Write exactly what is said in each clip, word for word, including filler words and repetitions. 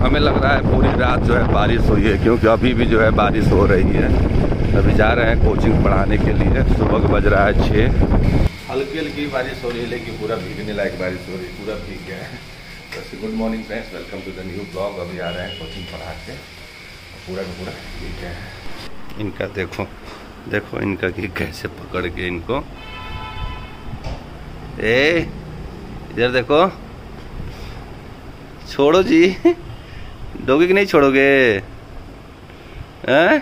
हमें लग रहा है पूरी रात जो है बारिश हुई है, क्योंकि अभी भी जो है बारिश हो रही है। अभी जा रहे हैं कोचिंग पढ़ाने के लिए। सुबह का बज रहा है छः। हल्की हल्की बारिश हो रही है, लेकिन पूरा भीगने लायक बारिश हो रही है, पूरा भीग गया है। तो good morning friends, welcome to the new blog. अभी आ रहे हैं कोचिंग पढ़ा के, पूरा का पूरा भीग गया है। इनका देखो देखो इनका कि कैसे पकड़ के इनको, ए इधर देखो, छोड़ो जी, डोगी कि नहीं छोड़ोगे? हैं?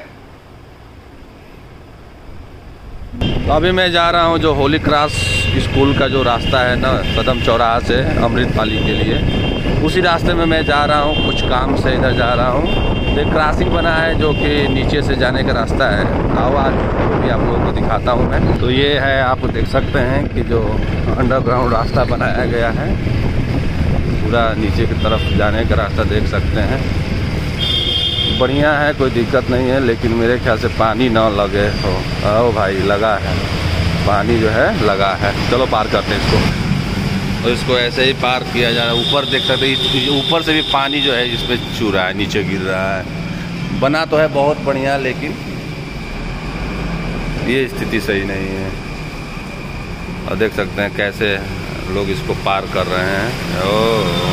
तो अभी मैं जा रहा हूँ जो होली क्रॉस स्कूल का जो रास्ता है ना, कदम चौराहा से अमृतपाली के लिए, उसी रास्ते में मैं जा रहा हूँ। कुछ काम से इधर जा रहा हूँ। एक क्रॉसिंग बना है जो कि नीचे से जाने का रास्ता है। आओ आज वो भी आप लोगों को दिखाता हूँ मैं। तो ये है, आप देख सकते हैं कि जो अंडरग्राउंड रास्ता बनाया गया है, पूरा नीचे की तरफ जाने का रास्ता देख सकते हैं। बढ़िया है, कोई दिक्कत नहीं है, लेकिन मेरे ख्याल से पानी ना लगे हो। ओ भाई लगा है, पानी जो है लगा है। चलो पार करते हैं इसको। और इसको ऐसे ही पार किया जा रहा है। ऊपर देख सकते हैं, ऊपर से भी पानी जो है इसमें छू रहा है, नीचे गिर रहा है। बना तो है बहुत बढ़िया, लेकिन ये स्थिति सही नहीं है। और देख सकते हैं कैसे लोग इसको पार कर रहे हैं। ओ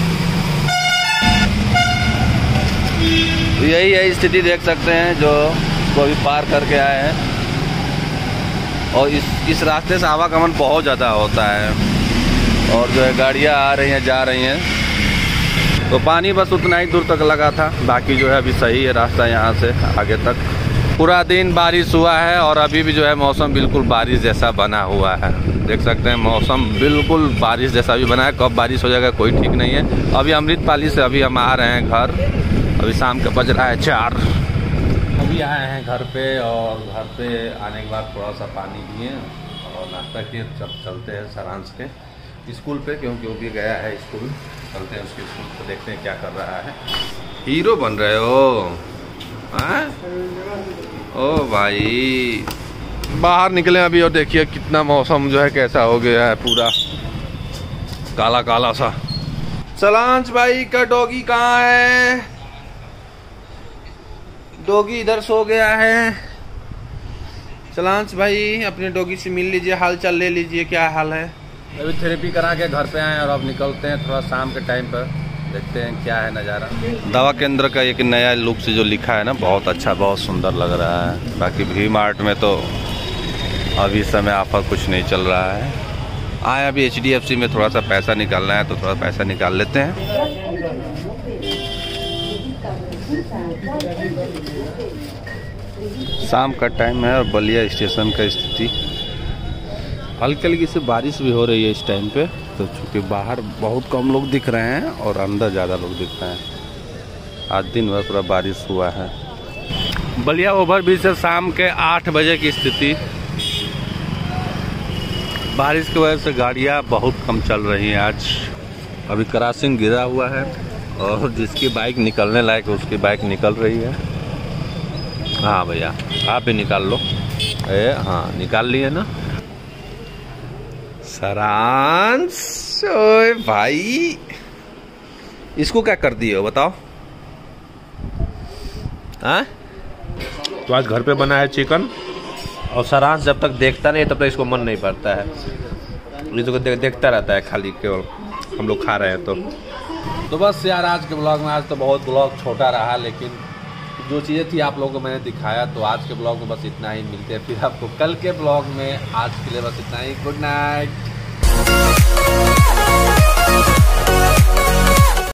यही है स्थिति, देख सकते हैं जो इसको अभी पार करके आए हैं। और इस इस रास्ते से आवागमन बहुत ज़्यादा होता है, और जो है गाड़ियाँ आ रही हैं जा रही हैं। तो पानी बस उतना ही दूर तक लगा था, बाकी जो है अभी सही है रास्ता यहाँ से आगे तक। पूरा दिन बारिश हुआ है और अभी भी जो है मौसम बिल्कुल बारिश जैसा बना हुआ है। देख सकते हैं मौसम बिल्कुल बारिश जैसा भी बना है। कब बारिश हो जाएगा कोई ठीक नहीं है। अभी अमृतपाली से अभी हम आ रहे हैं घर। अभी शाम का बज रहा है चार। अभी आए हैं घर पे, और घर पे आने के बाद थोड़ा सा पानी पिए और नाश्ता किए। सब चलते हैं सारांश के स्कूल पे, क्योंकि वो भी गया है स्कूल। चलते हैं उसके स्कूल को, देखते हैं क्या कर रहा है। हीरो बन रहे हो? हाँ? ओ भाई बाहर निकले अभी, और देखिए कितना मौसम जो है कैसा हो गया है, पूरा काला काला सा। सलांश भाई का डॉगी कहाँ है? डॉगी इधर सो गया है। सलांश भाई अपने डॉगी से मिल लीजिए, हाल चाल ले लीजिए, क्या हाल है? अभी थेरेपी करा के घर पे आए और अब निकलते हैं थोड़ा शाम के टाइम पर, देखते हैं क्या है नज़ारा। दवा केंद्र का एक नया लुक से जो लिखा है ना, बहुत अच्छा, बहुत सुंदर लग रहा है। बाकी वी मार्ट में तो अभी समय ऑफर कुछ नहीं चल रहा है। आए अभी एच डी एफ सी में थोड़ा सा पैसा निकालना है, तो थोड़ा पैसा निकाल लेते हैं। शाम का टाइम है और बलिया स्टेशन का स्थिति, हल्की हल्की से बारिश भी हो रही है इस टाइम पे। तो चूँकि बाहर बहुत कम लोग दिख रहे हैं और अंदर ज़्यादा लोग दिख रहे हैं। आज दिन भर पूरा बारिश हुआ है। बलिया ओवरब्रिज से शाम के आठ बजे की स्थिति। बारिश की वजह से गाड़ियाँ बहुत कम चल रही हैं आज। अभी क्रॉसिंग गिरा हुआ है, और जिसकी बाइक निकलने लायक उसकी बाइक निकल रही है। हाँ भैया आप भी निकाल लो। ए हाँ निकाल लिए ना सारांश। ओए भाई इसको क्या कर दिए हो बताओ? हाँ तो आज घर पे बना है चिकन, और सारांश जब तक देखता नहीं तब तक इसको मन नहीं पड़ता है। ये तो दे, देखता रहता है खाली, केवल हम लोग खा रहे हैं। तो तो बस यार आज के ब्लॉग में, आज तो बहुत ब्लॉग छोटा रहा, लेकिन जो चीज़ें थी आप लोगों को मैंने दिखाया। तो आज के ब्लॉग में बस इतना ही, मिलते हैं फिर आपको कल के ब्लॉग में। आज के लिए बस इतना ही, गुड नाइट।